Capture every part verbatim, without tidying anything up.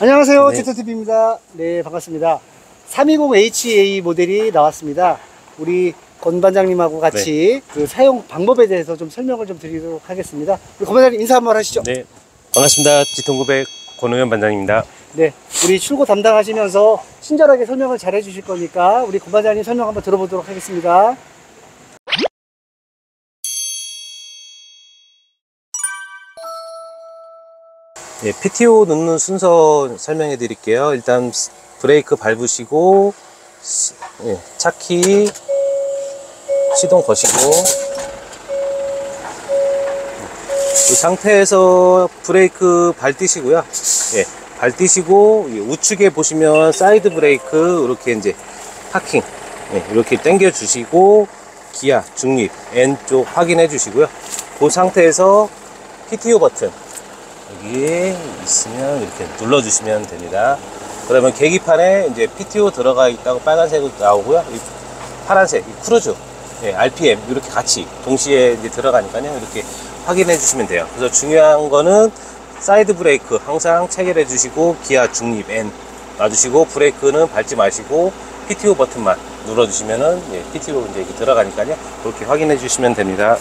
안녕하세요. 네. 제토티비입니다. 네, 반갑습니다. 삼이공 에이치에이 모델이 나왔습니다. 우리 권 반장님하고 같이 네. 그 사용 방법에 대해서 좀 설명을 좀 드리도록 하겠습니다. 우리 권 반장님 인사 한번 하시죠. 네, 반갑습니다. 지통구백 권우현 반장입니다. 네, 우리 출고 담당하시면서 친절하게 설명을 잘 해주실 거니까 우리 권 반장님 설명 한번 들어보도록 하겠습니다. 예, 피티오 넣는 순서 설명해 드릴게요. 일단 브레이크 밟으시고 예, 차키 시동 거시고 이 상태에서 브레이크 밟으시고요. 예, 밟으시고 우측에 보시면 사이드 브레이크 이렇게 이제 파킹 예, 이렇게 당겨 주시고 기아 중립 N 쪽 확인해 주시고요. 그 상태에서 피티오 버튼 여기에 있으면 이렇게 눌러주시면 됩니다. 그러면 계기판에 이제 피티오 들어가 있다고 빨간색으로 나오고요. 이 파란색, 이 크루즈, 예, 알피엠 이렇게 같이 동시에 이제 들어가니까요. 이렇게 확인해 주시면 돼요. 그래서 중요한 거는 사이드 브레이크 항상 체결해 주시고 기아 중립 N 놔주시고 브레이크는 밟지 마시고 피티오 버튼만 눌러주시면은 예, 피티오 이제 이렇게 들어가니까요. 그렇게 확인해 주시면 됩니다.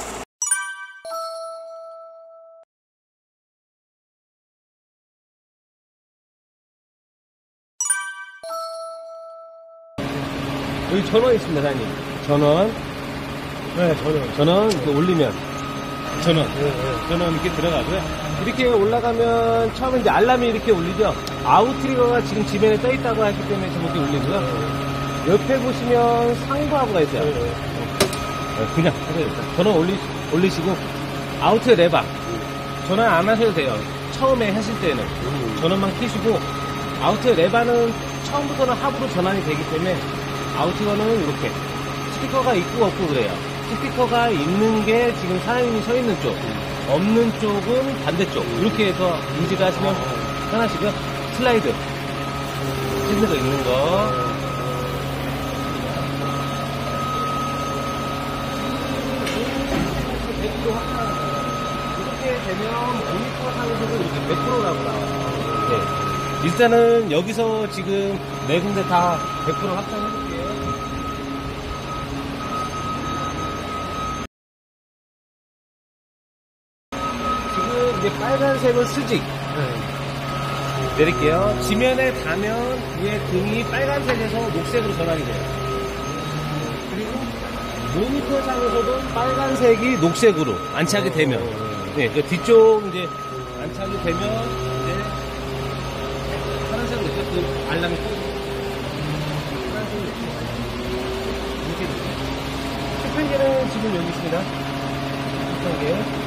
여기 전원 있습니다, 사장님. 전원. 네, 전원. 전원 이렇게 올리면. 전원. 네, 네. 전원 이렇게 들어가고요. 이렇게 올라가면 처음에 이제 알람이 이렇게 울리죠. 아웃 트리거가 지금 지면에 떠 있다고 하기 때문에 저렇게 울리고요. 네. 옆에 보시면 상부하고가 있어요. 네, 네. 네, 그냥 하세요. 전원 올리, 올리시고 아우트 레바. 네. 전원 안 하셔도 돼요. 처음에 하실 때는. 네. 전원만 켜시고 아우트 레바는 처음부터는 하부로 전환이 되기 때문에 아우트거는 이렇게 스피커가 있고 없고 그래요. 스피커가 있는 게 지금 사장님이 서 있는 쪽, 없는 쪽은 반대쪽. 이렇게 해서 인지를 하시면 편하시고요. 슬라이드 핸드가 있는 거 백 퍼센트 확장하는 거예요. 이렇게 되면 모니터 상에서도 이렇게 백 퍼센트라고 나와요. 네. 일단은 여기서 지금 네 군데 다 백 퍼센트 확장해볼게요. 지금 이제 빨간색은 수직. 네. 내릴게요. 지면에 닿으면 위에 등이 빨간색에서 녹색으로 전환이 돼요. 그리고 모니터상에서도 빨간색이 녹색으로 안착이 되면, 네, 그 뒤쪽 이제 안착이 되면 이제 파란색으로 이렇게 그 알람이 떠요. 파란색으로 이렇게 돼요. 수평계는 지금 여기 있습니다. 수평계.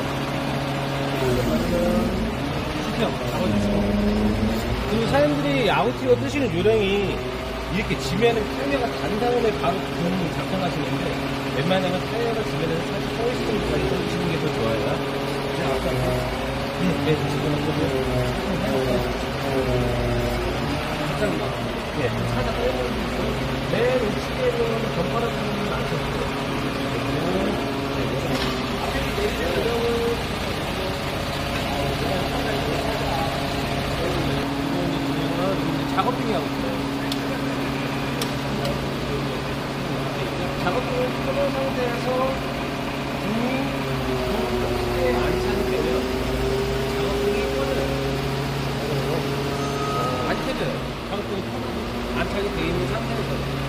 수평 잡아주시고. 그리고 사람들이 아웃티어 뜨시는 요령이 이렇게 지면에 타이어가 단 다음에 바로 붕 작동하시는데 웬만하면 타이어가 지면에 살짝 서 있을 때까지 떠주시는 게 더 좋아요. 이제 아까 네, 지금 살짝 네, 살짝 떠있는 맨 우측에는 전파를 부분은 안 쳤어요. 작업 중에 하고 있어요. 작업 중에 켜놓은 상태에서 등이 동시에 안착이 되면 작업 등이 꺼져요. 안 켜져요. 작업 등이 켜놓고 안착이 되어 있는 상태에서.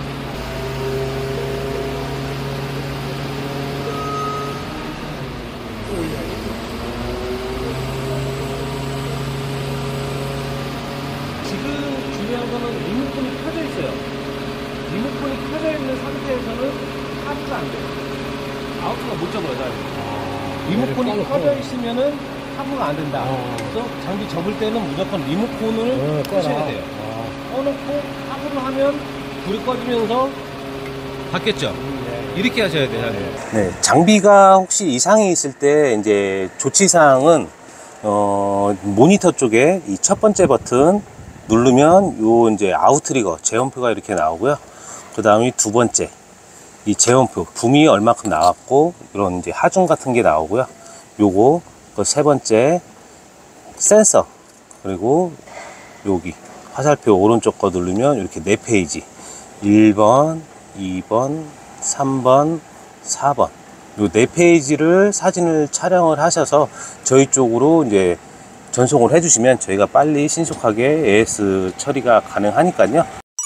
지금 중요한 거는 리모컨이 켜져 있어요. 리모컨이 켜져 있는 상태에서는 하부가 안 돼요. 아웃가 못 잡아요, 아, 리모컨이 켜져 있으면은 하부가 안 된다. 아. 그래서 장비 접을 때는 무조건 리모컨을 어, 켜셔야 돼요. 아. 꺼놓고 하부를 하면 불이 꺼지면서 바뀌었죠. 음, 네. 이렇게 하셔야 돼요. 네, 장비가 혹시 이상이 있을 때 이제 조치사항은 어, 모니터 쪽에 이 첫 번째 버튼 누르면 요 이제 아웃 트리거 제원표가 이렇게 나오고요. 그 다음에 두 번째 이 제원표 붐이 얼마큼 나왔고 이런 이제 하중 같은 게 나오고요. 요거 그 세 번째 센서 그리고 여기 화살표 오른쪽 거 누르면 이렇게 네 페이지 일 번, 이 번, 삼 번, 사 번 요 네 페이지를 사진을 촬영을 하셔서 저희 쪽으로 이제 전송을 해주시면 저희가 빨리 신속하게 에이에스 처리가 가능하니까요.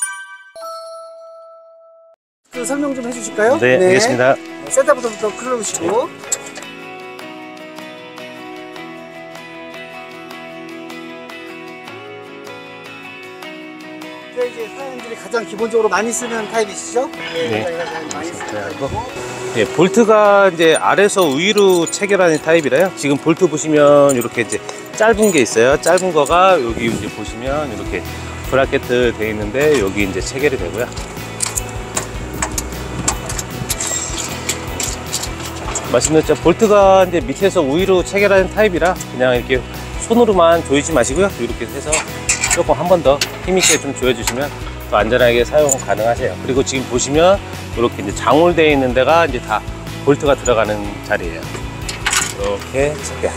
그 설명 좀 해주실까요? 네, 알겠습니다. 센터부터부터 클러우시고. 네, 이제 사장님들이 가장 기본적으로 많이 쓰는 타입이시죠? 네. 가장 많이 쓰는 타입이고. 예, 볼트가 이제 아래서 위로 체결하는 타입이라요. 지금 볼트 보시면 이렇게 이제 짧은 게 있어요. 짧은 거가 여기 이제 보시면 이렇게 브라켓 되어 있는데 여기 이제 체결이 되고요. 말씀드렸죠. 볼트가 이제 밑에서 위로 체결하는 타입이라 그냥 이렇게 손으로만 조이지 마시고요. 이렇게 해서 조금 한 번 더 힘있게 좀 조여주시면 더 안전하게 사용 가능하세요. 그리고 지금 보시면 이렇게 이제 장홀되어 있는 데가 이제 다 볼트가 들어가는 자리예요. 이렇게 체결.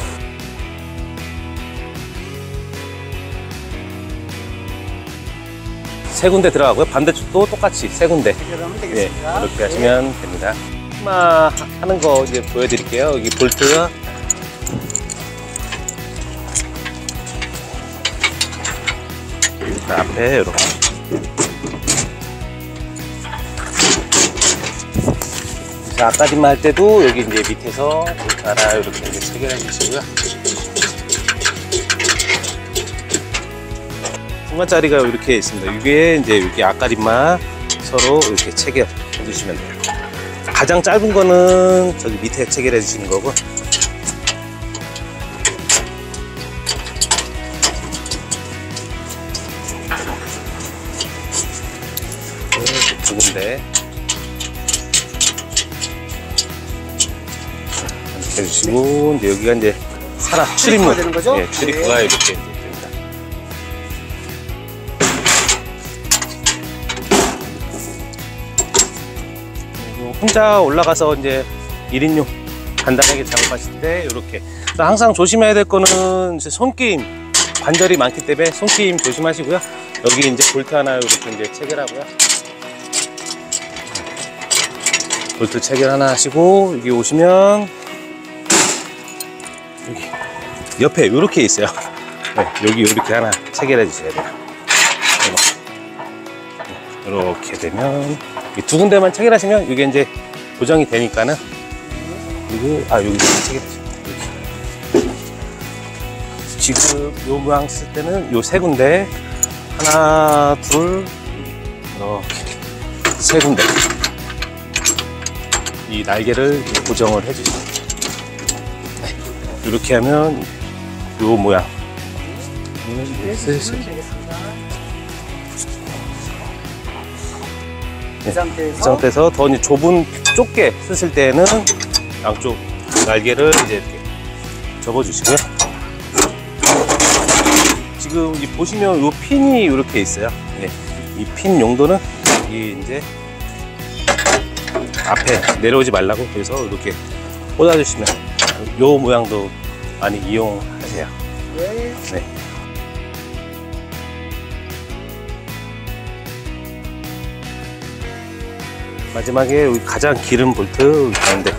세 군데 들어가고요. 반대쪽도 똑같이 세 군데. 해결하면 예, 되겠습니다. 이렇게 하시면 됩니다. 마 하는 거 이제 보여드릴게요. 여기 볼트. 앞에 이렇게. 자, 아까지만 할 때도 여기 이제 밑에서 볼트 하나 이렇게 이제 체결해 주시고요. 중간짜리가 이렇게 있습니다. 이게 이제 여기 앞가림만 서로 이렇게 체결해 주시면 돼요. 가장 짧은 거는 저기 밑에 체결해 주시는 거고, 두 군데 해주시고, 이제 여기가 이제 산악 출입문, 되는 거죠? 예, 출입구가 네. 이렇게 됩니다. 혼자 올라가서 이제 일 인용 간단하게 작업하실 때 이렇게. 항상 조심해야 될 거는 이제 손게임, 관절이 많기 때문에 손게임 조심하시고요. 여기 이제 볼트 하나 이렇게 이제 체결하고요. 볼트 체결 하나 하시고, 여기 오시면 여기 옆에 이렇게 있어요. 네, 여기 이렇게 하나 체결해 주셔야 돼요. 이렇게 되면 두 군데만 체결하시면 이게 이제 고정이 되니까는. 그리고 아 여기 체결하시면 이렇게. 지금 요 모양 쓸 때는 요 세 군데, 하나 둘 이렇게 세 군데 이 날개를 고정을 해주시면 돼요. 네. 이렇게 하면 요 모양. 네, 슬슬. 이 상태에서, 이 상태에서 더 이제 좁은 좁게 쓰실 때는 양쪽 날개를 이제 이렇게 접어주시고요. 지금 이 보시면 이 핀이 이렇게 있어요. 네. 이 핀 용도는 이 이제 앞에 내려오지 말라고, 그래서 이렇게 꽂아주시면 이 모양도 많이 이용하세요. 네. 네. 마지막에 여기 가장 길은 볼트 가운데.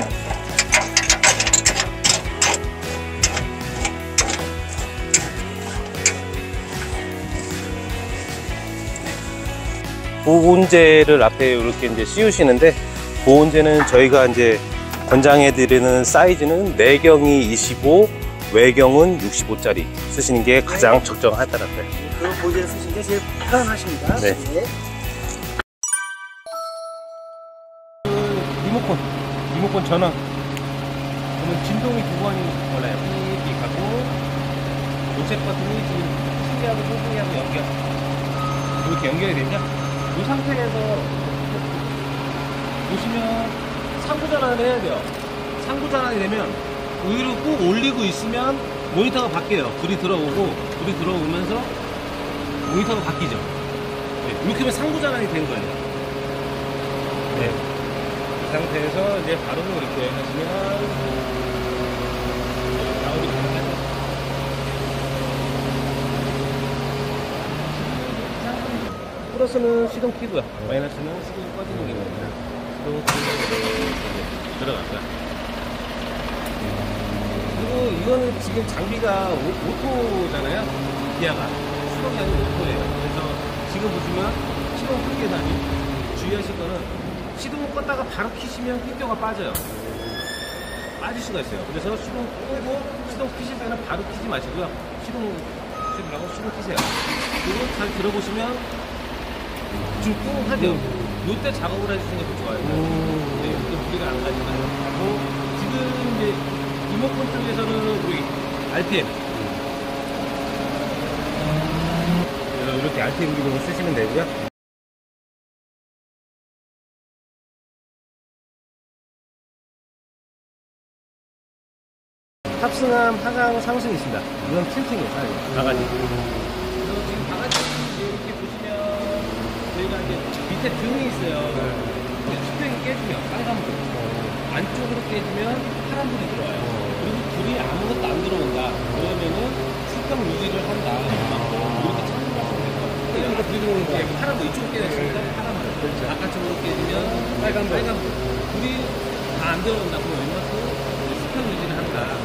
보온재를 앞에 이렇게 이제 씌우시는데, 보온재는 저희가 이제 권장해 드리는 사이즈는 내경이 이십오, 외경은 육십오 짜리 쓰시는 게 가장 적정하더라고요. 그 보드를 쓰시는 게 제일 편하십니다. 네. 네. 리모컨, 리모컨 전원. 그러면 진동이 두 번이 걸려요. 삐삐 하고, 요셉 버튼이 지금 신기하고 뽕뽕이하고 연결. 이렇게 연결이 되죠? 이 상태에서 보시면 상부 전환을 해야 돼요. 상부 전환이 되면 위로 꾹 올리고 있으면 모니터가 바뀌어요. 불이 들어오고, 불이 들어오면서 모니터가 바뀌죠. 네, 이렇게 하면 상부 전환이 된 거예요. 네. 이 상태에서 이제 바로 이렇게 하시면 작업이 가능하죠. 플러스는 시동 키고요. 마이너스는 시동 꺼지는 기능입니다. 시동 키고 들어갔고요. 그리고 이거는 지금 장비가 오, 오토잖아요. 기아가 수동이 아니고 오토예요. 그래서 지금 보시면 시동 끄기 계단이 주의하실 거는 시동을 껐다가 바로 키시면 휘겨가 빠져요. 빠질 수가 있어요. 그래서 시동 끄고 시동 키실 때는 바로 키지 마시고요. 시동 키시라고 시동 키세요. 그리고 잘 들어보시면 좀 꽁하죠. 이때 작업을 해주시는 게 더 좋아요. 네, 이때 무게가 안 가니까요. 지금 이제 리모컨 쪽에서는 우리 알피엠 그래서 이렇게 알피엠 기능을 쓰시면 되고요. 탑승함, 하강, 상승이 있습니다. 이건 틸팅이에요, 사장님. 바가지. 그래서 지금 바가지 이렇게 보시면 저희가 이제 밑에 등이 있어요. 네. 수평이 깨지면 빨간불, 안쪽으로 깨지면 파란불이 들어와요. 그리고 불이 아무것도 안 들어온다. 그러면은 수평 유지를 한다. 이렇게 참고하시면 될 거예요. 여기가 불이 들어오는 거예요. 파란불 이쪽으로 깨졌으니까 파란불. 그렇죠. 바깥쪽으로 깨지면 빨간불. 빨간불. 불이 다 안 들어온다. 그러면 웬만큼 수평 유지를 한다.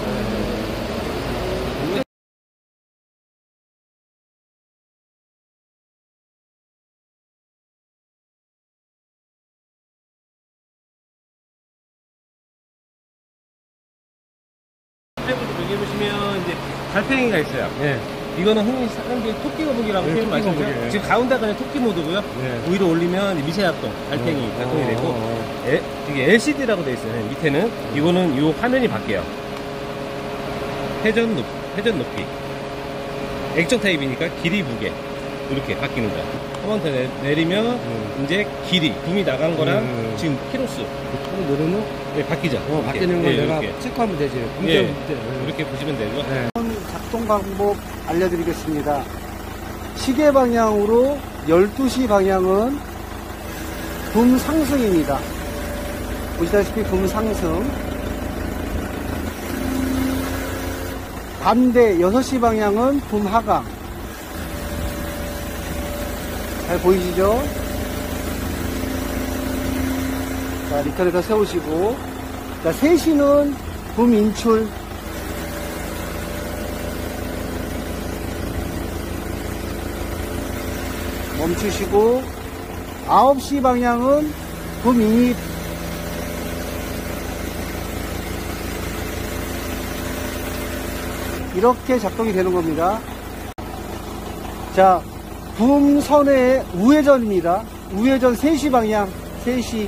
여기 보시면 이제 달팽이가 있어요. 네. 이거는 흔히 사람들이 토끼 거북이라고 네, 표현 많이 토끼 하죠. 거북이, 예. 지금 가운데가 그냥 토끼 모드고요. 네. 위로 올리면 미세합동, 달팽이 어, 작동이 어, 되고 어. 에, 이게 엘시디라고 되어 있어요. 밑에는 이거는 이 화면이 바뀌어요. 회전 높, 회전 높이. 액정 타입이니까 길이 무게 이렇게 바뀌는 거야. 한 번 더 내리면 음. 이제 길이 붐이 나간 거랑 음. 지금 키로수 조금 누르면 네, 바뀌죠. 어, 바뀌는 걸 네, 내가 이렇게. 체크하면 되지. 예, 문제 이렇게 보시면 되고요. 네. 작동 방법 알려드리겠습니다. 시계 방향으로 열두 시 방향은 붐 상승입니다. 보시다시피 붐 상승. 반대 여섯 시 방향은 붐 하강. 잘 보이시죠? 자, 리터에다 세우시고. 자, 세 시는 붐 인출. 멈추시고. 아홉 시 방향은 붐 인입. 이렇게 작동이 되는 겁니다. 자, 붐선의 우회전입니다. 우회전 세 시 방향, 세 시.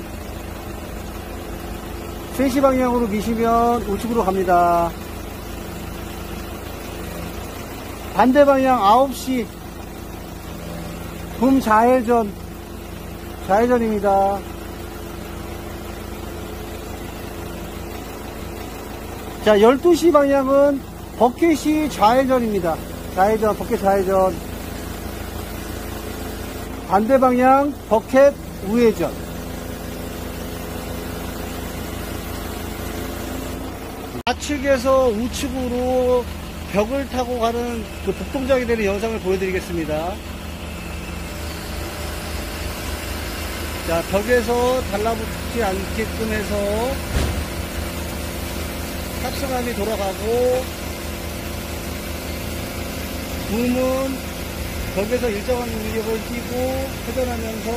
세 시 방향으로 미시면 우측으로 갑니다. 반대 방향 아홉 시. 붐 좌회전. 좌회전입니다. 자, 열두 시 방향은 버켓이 좌회전입니다. 좌회전, 버켓 좌회전. 반대 방향 버켓 우회전. 좌측에서 우측으로 벽을 타고 가는 그 복동작이 되는 영상을 보여드리겠습니다. 자, 벽에서 달라붙지 않게끔 해서 탑승함이 돌아가고, 붐은 벽에서 일정한 위력을 띄고 회전하면서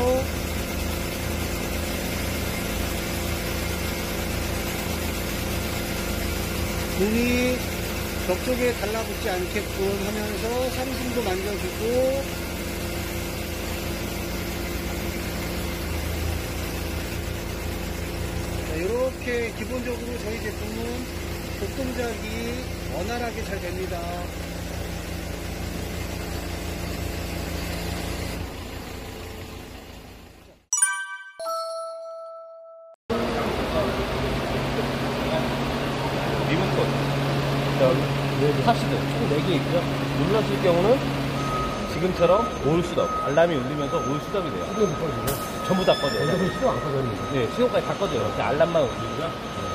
붐이 벽 쪽에 달라붙지 않게끔 하면서 상승도 만져주고, 자, 이렇게 기본적으로 저희 제품은 복동작이 원활하게 잘 됩니다. 리모컨 탑시드 총 네 개 있고요. 눌렀을 경우는 지금처럼 올 스톱, 알람이 울리면서 올 스톱이 돼요. 시동 못 꺼지죠? 전부 다 꺼져요. 근데 시동 안 꺼졌는데. 네, 시동까지 다 꺼져요. 이렇게 알람만 울리고요.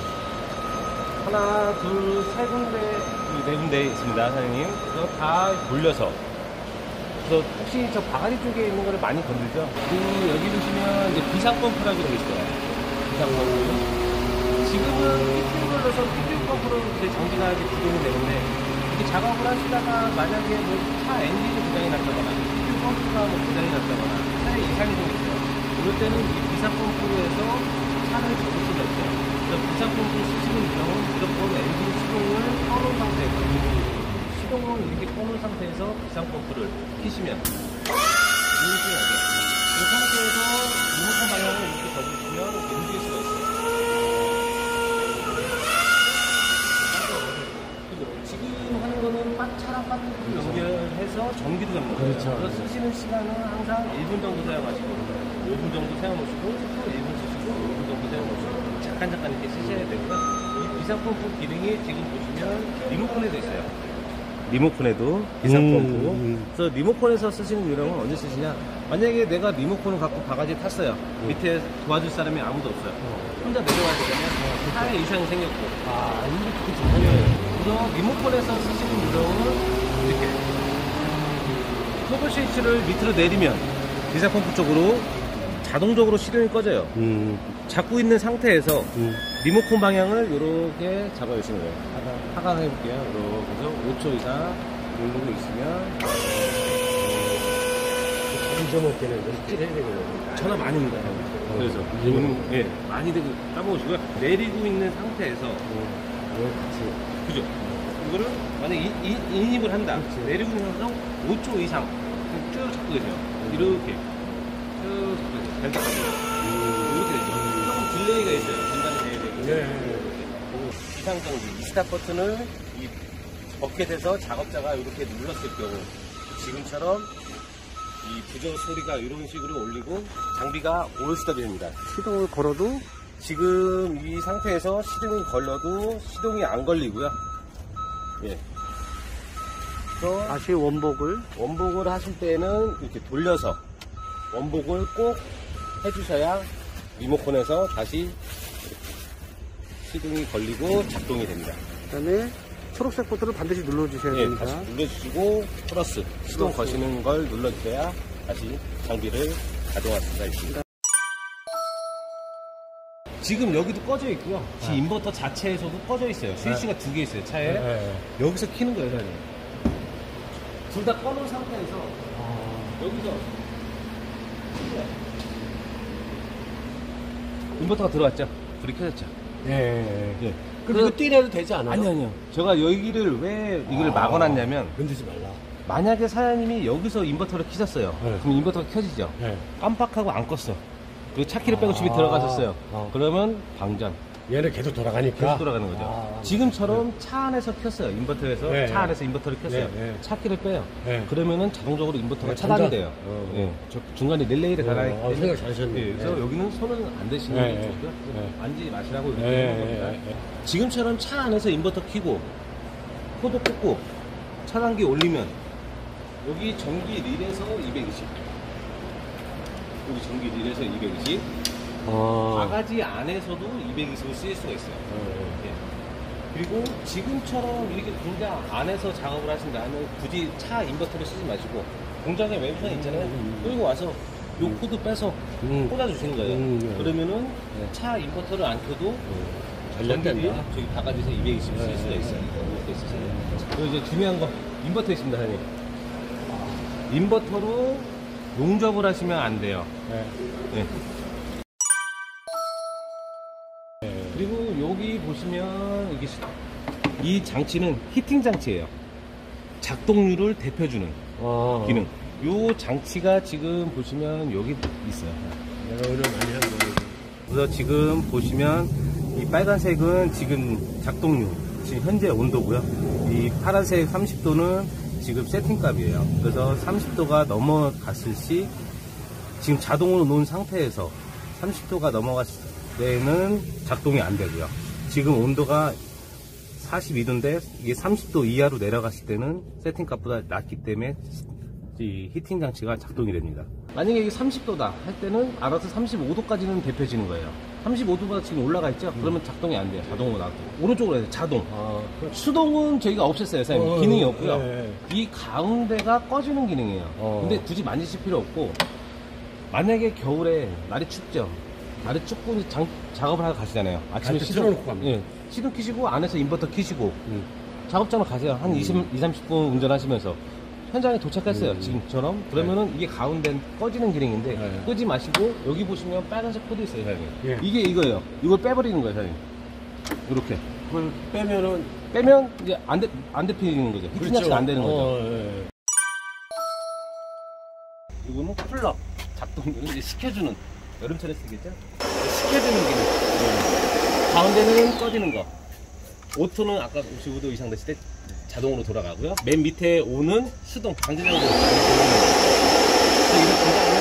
하나, 둘, 세 군데, 네 군데 있습니다, 사장님. 그래서 다 돌려서 그래서 혹시 저 바가지 쪽에 있는 거를 많이 건들죠. 그리고 여기 보시면 이제 비상 펌프라고 되어 있어요. 비상 펌프. 지금은 피팅 걸러서 피팅 펌프로 이제 전기가 이제 구동이 되는데, 이렇게 작업을 하시다가 만약에 뭐 차 엔진이 고장이 났다거나, 피팅 펌프가 뭐 고장이 났다거나, 차에 이상이 좀 있어요. 그럴 때는 이 비상 펌프로 해서 차를 접을 수가 있어요. 그래서 비상 펌프를 쓰시는 경우는 무조건 엔진 시동을 꺼놓은 상태에서, 시동을 이렇게 꺼놓은 상태에서 비상 펌프를 켜시면, 이렇게 하죠. 그 상태에서 리모컨 방향을 이렇게 접으시면 움직일 수가 있어요. 지금 하는 거는 빠- 차랑 배터리를 연결해서 전기도 잡는 거예요. 그렇죠. 그래서 쓰시는 시간은 항상 일 분 정도 사용하시고, 오 분 정도 세워놓으시고, 또 일 분 쓰시고, 오 분 정도 세워놓으시고, 잠깐 잠깐 이렇게 쓰셔야 되고요. 이 비상펌프 기능이 지금 보시면 리모컨에도 있어요. 리모컨에도 비상펌프. 음. 그래서 리모컨에서 쓰시는 요령은 언제 쓰시냐? 만약에 내가 리모컨을 갖고 바가지에 탔어요. 음. 밑에 도와줄 사람이 아무도 없어요. 혼자 내려와야 되잖아요. 차에 이상이 생겼고. 아, 이게 그렇죠. 그래서 리모컨에서 쓰시는 요령은 이렇게 터보 스위치를 밑으로 내리면 비상펌프 쪽으로 자동적으로 시동이 꺼져요. 음, 잡고 있는 상태에서 음. 리모컨 방향을 이렇게 잡아주시는 거예요. 하강 해볼게요. 이렇게 해서 오 초 이상 누르고 있으면 점점을 때는 스틸 해야 되거든요. 전화 많이 옵니다. 그래서 이거는 예, 많이 되고 까먹으시고요. 내리고 있는 상태에서 이거 같이. 그죠? 이거를 만약에 인, 인, 인입을 한다. 내리고 있는 상태에서 오 초 이상 쭉 잡고 계세요. 이렇게 쭉 잡고 계세요. 벨트까지. 이렇게 되죠. 조금 딜레이가 있어요. 전달이 돼야 되고. 네. 비상정지, 이 스탑 버튼을 이 버켓에서 작업자가 이렇게 눌렀을 경우 지금처럼 이 부저 소리가 이런 식으로 울리고 장비가 올 스톱이 됩니다. 시동을 걸어도 지금 이 상태에서 시동이 걸려도 시동이 안 걸리고요. 예. 그래서 다시 원복을. 원복을 하실 때는 이렇게 돌려서 원복을 꼭 해주셔야 리모컨에서 다시 시동이 걸리고 작동이 됩니다. 그 다음에 초록색 버튼을 반드시 눌러주셔야 예, 됩니다. 다시 눌러주시고 플러스 시동 플러스. 거시는 걸 눌러주셔야 다시 장비를 가동할 수가 있습니다. 지금 여기도 꺼져 있고요. 지금 인버터 자체에서도 꺼져 있어요. 스위치가 두 개 있어요, 차에. 네. 여기서 켜는 거예요, 사장님. 둘 다 꺼놓은 상태에서 여기서 켜요. 인버터가 들어왔죠? 불이 켜졌죠? 네. 예. 그럼 이거 뛰내도 되지 않아요? 아니요, 아니요. 제가 여기를 왜 이걸 아. 막아놨냐면, 건드지 말라. 만약에 사장님이 여기서 인버터를 켜셨어요. 네. 그럼 인버터가 켜지죠? 네. 깜빡하고 안 껐어. 그리고 차키를 빼고 아. 집에 들어가셨어요. 어. 그러면 방전. 얘는 계속 돌아가니까. 계속 돌아가는 거죠. 아. 지금처럼 차 안에서 켰어요. 인버터에서 네. 차 안에서 인버터를 켰어요. 네, 네. 차키를 빼요. 네. 그러면은 자동적으로 인버터가 네, 차단이 장전. 돼요. 어. 예. 저 중간에 릴레이를 어, 달아야 어, 생각 잘하셨네. 예, 그래서 네. 여기는 손은 안 대시는 네, 게 네. 좋고요. 네. 만지지 마시라고 이렇게 네, 하는 겁니다. 네, 네. 지금처럼 차 안에서 인버터 켜고 코드 꽂고 차단기 올리면 여기 전기 릴에서 이백이십, 여기 전기 릴에서 이백이십, 어. 바가지 안에서도 이백이십을 쓸 수가 있어요. 예. 그리고 지금처럼 이렇게 공장 안에서 작업을 하신다면 굳이 차 인버터를 쓰지 마시고 공장에 웹선 있잖아요. 끌고 와서 요 코드 빼서 음. 꽂아주시는 거예요. 음, 네. 그러면은 차 인버터를 안 켜도 전기를 저기 바가지에서 이백이십 쓸 수가 있어요. 이렇게 있으세요. 그리고 이제 중요한 거 인버터 있습니다, 사장님. 인버터로 용접을 하시면 안 돼요. 네. 네. 그리고 여기 보시면 이게 시- 이 장치는 히팅 장치예요. 작동률을 대표주는 어. 기능. 요 장치가 지금 보시면 여기 있어요. 내가 오늘 많이 한 거예요. 그래서 지금 보시면 이 빨간색은 지금 작동률, 지금 현재 온도고요. 이 파란색 삼십 도는 지금 세팅값이에요. 그래서 삼십 도가 넘어갔을 시 지금 자동으로 놓은 상태에서 삼십 도가 넘어갔을 때는 작동이 안 되고요. 지금 온도가 사십이 도인데 이게 삼십 도 이하로 내려갔을 때는 세팅값보다 낮기 때문에 이 히팅 장치가 작동이 됩니다. 만약에 이게 삼십 도다 할 때는 알아서 삼십오 도까지는 데펴지는 거예요. 삼십오 도가 지금 올라가 있죠? 음. 그러면 작동이 안 돼요. 자동으로 나고. 오른쪽으로 해서 자동. 아, 수동은 저희가 없앴어요, 사장님. 어, 기능이 없고요. 네. 이 가운데가 꺼지는 기능이에요. 어. 근데 굳이 만지실 필요 없고, 만약에 겨울에 날이 춥죠? 날이 춥고 이제 장, 작업을 하러 가시잖아요. 아침에 때 시동, 틀어놓고 갑니다. 예, 시동 키시고 안에서 인버터 키시고, 음. 작업장으로 가세요. 한 이십, 삼십 분 운전하시면서. 현장에 도착했어요. 음. 지금처럼. 그러면은 이게 가운데 꺼지는 기능인데, 네. 끄지 마시고, 여기 보시면 빨간색 코드 있어요, 사장님. 예. 이게 이거예요. 이걸 빼버리는 거예요, 사장님. 이렇게. 그걸 빼면은 빼면 이제 안, 데, 안 데피는 거죠. 히팅 자체가 안 되는 거죠. 어, 예. 이거는 쿨러. 작동을 이제 식혀주는. 여름철에 쓰겠죠? 식혀주는 기능. 가운데는 꺼지는 거. 오토는 아까 오십오 도 이상 됐을 때 자동으로 돌아가고요. 맨 밑에 오는 수동, 방지장으로 돌아가는 거. 이렇게